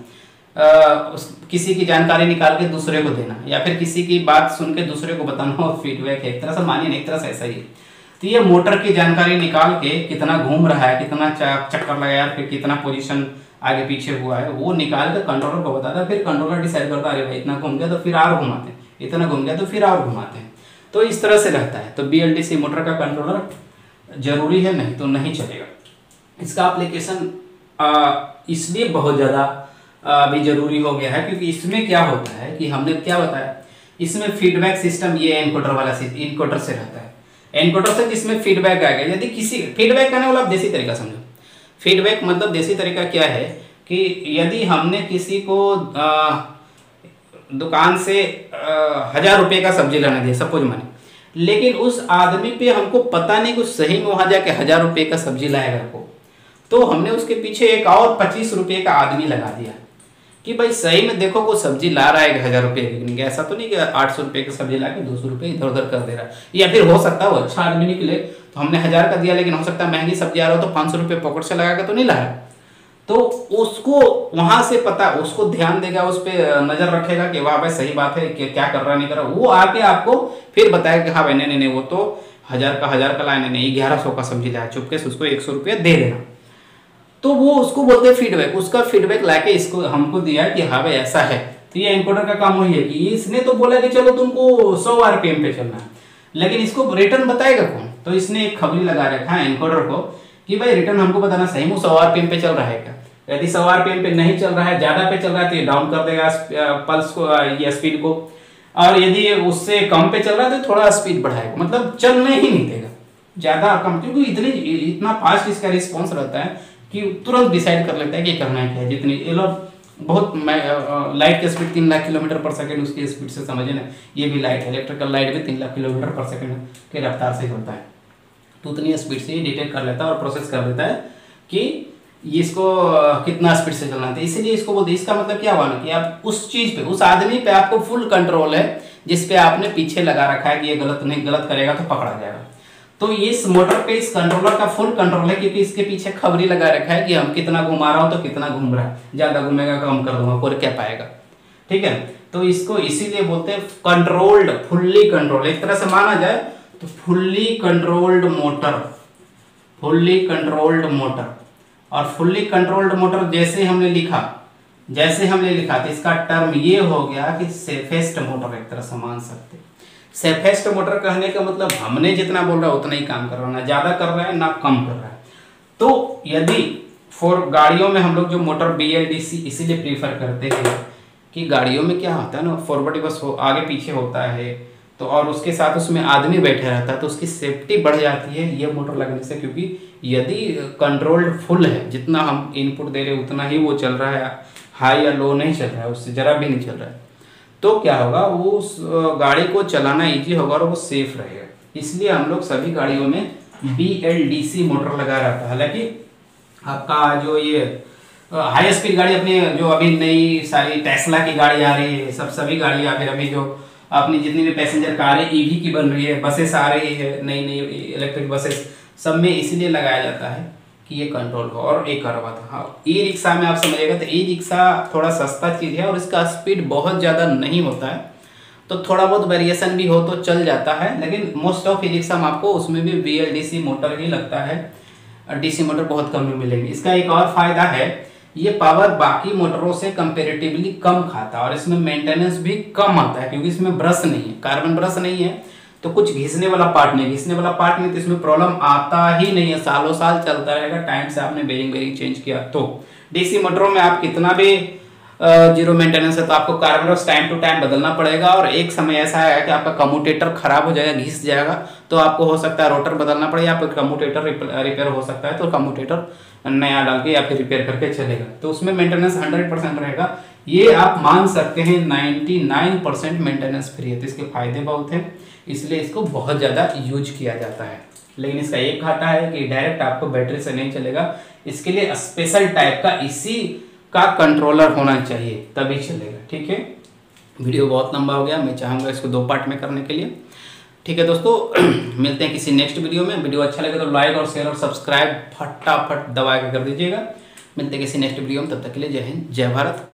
किसी की जानकारी निकाल के दूसरे को देना, या फिर किसी की बात सुन के दूसरे को बताना, और फीडबैक है एक तरह से, मानिए एक तरह से ऐसा ही है। तो ये मोटर की जानकारी निकाल के कितना घूम रहा है, कितना चक्कर लगाया, फिर कितना पोजीशन आगे पीछे हुआ है, वो निकाल के कंट्रोलर को बताता है। फिर कंट्रोलर डिसाइड करता है अरे भाई इतना घूम गया तो फिर और घुमाते हैं, इतना घूम गया तो फिर और घुमाते हैं। तो इस तरह से रहता है। तो बीएलडीसी मोटर का कंट्रोलर जरूरी है, नहीं तो नहीं चलेगा। इसका एप्लीकेशन इसलिए बहुत ज़्यादा अभी जरूरी हो गया है क्योंकि इसमें क्या होता है कि हमने क्या बताया, इसमें फीडबैक सिस्टम ये एनकोडर वाला एनकोडर से रहता है। एनकोडर से जिसमें फीडबैक आ गया, यदि किसी फीडबैक करने वाला आप देसी तरीका समझो। फीडबैक मतलब देसी तरीका क्या है कि यदि हमने किसी को आ, दुकान से हजार रुपये का सब्जी लाने दिया सपोज माने, लेकिन उस आदमी पे हमको पता नहीं कुछ सही में वहां जाके हजार रुपये का सब्जी लाएगा को, तो हमने उसके पीछे एक और पच्चीस रुपये का आदमी लगा दिया कि भाई सही में देखो वो सब्जी ला रहा है हजार रुपये की, ऐसा तो नहीं कि आठ सौ रुपये की सब्जी ला के दो सौ रुपये इधर उधर कर दे रहा है। या फिर हो सकता है वो अच्छा आदमी निकले तो हमने हजार का दिया, लेकिन हो सकता है महंगी सब्जी आ रहा हो तो पाँच सौ रुपये पॉकेट से लगा के तो नहीं ला रहा। तो उसको वहां से पता, उसको ध्यान देगा, उस पर नजर रखेगा कि वाह भाई सही बात है कि क्या कर रहा नहीं कर रहा, वो आके आपको फिर बताएगा कि हाँ भाई नहीं नहीं वो तो हजार का हजार का लाया, नहीं ग्यारह सौ का सब्जी लाया, चुपके से उसको एक सौ रुपया दे देना। तो वो उसको बोलते हैं फीडबैक। उसका फीडबैक लाके इसको हमको दिया कि हाँ भाई ऐसा है। तो ये एनकोडर का काम वही है कि इसने तो बोला कि चलो तुमको सौ आरपीएम पे चलना है, लेकिन इसको रिटर्न बताएगा कौन? तो इसने एक खबरी लगा रखा है एनकोडर को कि भाई रिटर्न हमको बताना सही में सौ आरपीएम पे चल रहा है क्या। यदि सौ आरपीएम पे नहीं चल रहा है, ज्यादा पे चल रहा है तो ये डाउन कर देगा पल्स को या स्पीड को, और यदि उससे कम पे चल रहा है तो थोड़ा स्पीड बढ़ाएगा, मतलब चलने ही नहीं देगा ज्यादा कम, क्योंकि इतनी इतना फास्ट इसका रिस्पॉन्स रहता है कि तुरंत डिसाइड कर लेता है कि करना है क्या है। जितनी ये लोग बहुत लाइट की स्पीड तीन लाख किलोमीटर पर सेकंड उसकी स्पीड से समझे ना, ये भी लाइट है, इलेक्ट्रिकल लाइट भी तीन लाख किलोमीटर पर सेकंड के रफ्तार से होता है। तो उतनी स्पीड से ये डिटेक्ट कर लेता है और प्रोसेस कर देता है कि इसको कितना स्पीड से चलना है। इसीलिए इसको बोलते, इसका मतलब क्या हुआ ना कि आप उस चीज पे, उस आदमी पे आपको फुल कंट्रोल है जिसपे आपने पीछे लगा रखा है कि ये गलत नहीं, गलत करेगा तो पकड़ा जाएगा। तो इस मोटर पे इस कंट्रोलर का फुल कंट्रोल है, क्योंकि इसके पीछे खबरी लगा रखा है कि हम कितना घुमा रहा हूं तो कितना घूम रहा है, ज्यादा घूमेगा कम कर दूंगा, पूरे क्या पाएगा। ठीक है, तो इसको इसीलिए बोलते हैं कंट्रोल्ड, फुल्ली कंट्रोल। एक तरह से माना जाए तो fully controlled motor, fully controlled motor. और फुल्ली कंट्रोल्ड मोटर जैसे हमने लिखा जैसे हमने लिखा तो इसका टर्म ये हो गया कि सेफेस्ट मोटर, एक तरह से मान सकते। सेफेस्ट मोटर कहने का मतलब हमने जितना बोल रहा है उतना ही काम कर रहा है, ना ज्यादा कर रहा है ना कम कर रहा है। तो यदि फॉर गाड़ियों में हम लोग जो motor B L D C इसीलिए प्रीफर करते हैं कि गाड़ियों में क्या होता है ना, फॉरवर्ड बस हो, आगे पीछे होता है, तो और उसके साथ उसमें आदमी बैठा रहता है तो उसकी सेफ्टी बढ़ जाती है ये मोटर लगने से। क्योंकि यदि कंट्रोल्ड फुल है, जितना हम इनपुट दे रहे हैं उतना ही वो चल रहा है, हाई या लो नहीं चल रहा है, उससे जरा भी नहीं चल रहा है, तो क्या होगा, वो उस गाड़ी को चलाना इजी होगा और वो सेफ रहेगा। इसलिए हम लोग सभी गाड़ियों में B L D C motor लगा रहता है। हालांकि आपका जो ये हाई स्पीड गाड़ी अपनी जो अभी नई सारी टेस्ला की गाड़ी आ रही है, सब सभी गाड़ी या फिर अभी जो अपनी जितनी भी पैसेंजर कारें ईवी की बन रही है, बसेस आ रही है, नई नई इलेक्ट्रिक बसेस, सब में इसीलिए लगाया जाता है कि ये कंट्रोल हो। और एक और बात, हाँ, ई रिक्शा में आप समझिएगा तो ई रिक्शा थोड़ा सस्ता चीज़ है और इसका स्पीड बहुत ज़्यादा नहीं होता है, तो थोड़ा बहुत वेरिएशन भी हो तो चल जाता है। लेकिन मोस्ट ऑफ ई रिक्शा में आपको उसमें भी V L D C motor ही लगता है, डीसी मोटर बहुत कम में मिलेगी। इसका एक और फायदा है, ये पावर बाकी मोटरों से कंपेरेटिवली कम खाता है और इसमें मेंटेनेंस भी कम आता है, क्योंकि इसमें ब्रश नहीं है, कार्बन ब्रश नहीं है, तो कुछ घिसने वाला पार्ट नहीं घिसने वाला पार्ट नहीं तो इसमें प्रॉब्लम आता ही नहीं है, सालों साल चलता रहेगा, टाइम से आपने बेरिंग बेरिंग चेंज किया। तो डीसी मोटरों में आप कितना भी जीरो मेंटेनेंस है तो आपको carbon brush time to time बदलना पड़ेगा। और एक समय ऐसा है कि आपका कम्यूटेटर खराब हो जाएगा, घिस जाएगा, तो आपको हो सकता है रोटर बदलना पड़े या फिर कम्यूटेटर रिपेयर हो सकता है, तो कम्यूटेटर नया डाल के या फिर रिपेयर करके चलेगा, तो उसमें मेंटेनेंस हंड्रेड परसेंट रहेगा। ये आप मान सकते हैं ninety nine percent maintenance free है, तो इसके फायदे बहुत हैं, इसलिए इसको बहुत ज़्यादा यूज किया जाता है। लेकिन इसका एक घाटा है कि डायरेक्ट आपको बैटरी से नहीं चलेगा, इसके लिए स्पेशल टाइप का इसी का कंट्रोलर होना चाहिए तभी चलेगा। ठीक है, वीडियो बहुत लंबा हो गया, मैं चाहूँगा इसको दो पार्ट में करने के लिए। ठीक है दोस्तों, मिलते हैं किसी नेक्स्ट वीडियो में। वीडियो अच्छा लगे तो लाइक और शेयर और सब्सक्राइब फटाफट दबा के कर दीजिएगा। मिलते हैं किसी नेक्स्ट वीडियो में, तब तक के लिए जय हिंद जय भारत।